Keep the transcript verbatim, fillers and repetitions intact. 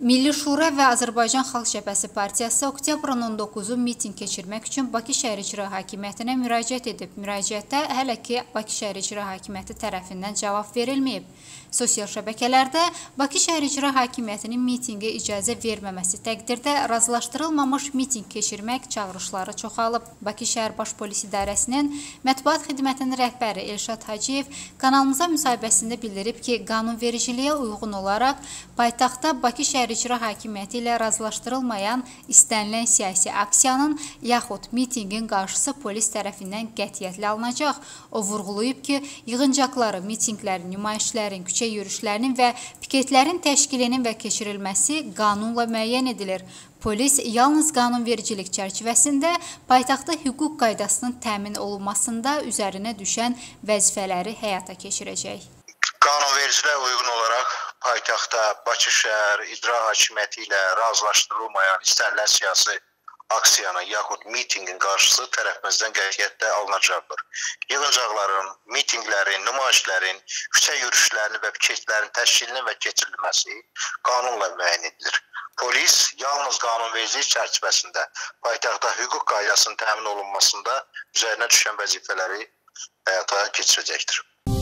Milli Şura və Azərbaycan Xalq Cəbhəsi Partiyası oktyabrın on doqquzu mitinq keçirmək üçün Bakı Şəhər İcra Hakimiyyətinə müraciət edib. Müraciətə hələ ki Bakı Şəhər İcra Hakimiyyəti tərəfindən cavab verilməyib. Sosial şəbəkələrdə Bakı Şəhər İcra Hakimiyyətinin mitinqə icazə verməməsi təqdirdə razılaşdırılmamış mitinq keçirmək çağırışları çoxalıb. Bakı Şəhər Baş Polis İdarəsinin mətbuat xidmətinin rəhbəri Elşad Hacıyev kanalımıza müsahibəsində bildirib ki, qanunvericiliyə uyğun olaraq paytaxtda Bakı Şəhər İcra Hakimiyyəti ilə razılaşdırılmayan istənilən siyasi aksiyanın yaxud mitinqin qarşısı polis tərəfindən qətiyyətlə alınacaq. O vurğulayıb ki, yığıncaqları, mitinqlərin, nümayişlərin, küçə yürüşlərinin və piketlərin təşkilinin və keçirilməsi qanunla müəyyən edilir. Polis yalnız qanunvericilik çərçivəsində paytaxtda hüquq qaydasının təmin olunmasında üzərinə düşən vəzifələri həyata keçirəcək. Qanunvericiliyə uyğun olaraq paytaxtda Bakı Şəhər İcra Hakimiyyəti ilə razılaşdırılmayan istənilən siyasi aksiyanın yaxud mitinqin qarşısı tərəfimizdən qətiyyətlə alınacaqdır. Yığıncaqların, mitinqlərin, nümayişlərin, küçə yürüşlərinin və piketlərin təşkilinin və keçirilməsi qanunla müəyyən edilir. Polis yalnız qanunvericilik çərçivəsində paytaxtda hüquq qaydasının təmin olunmasında üzərinə düşən vəzifələri həyata keçirəcəkdir.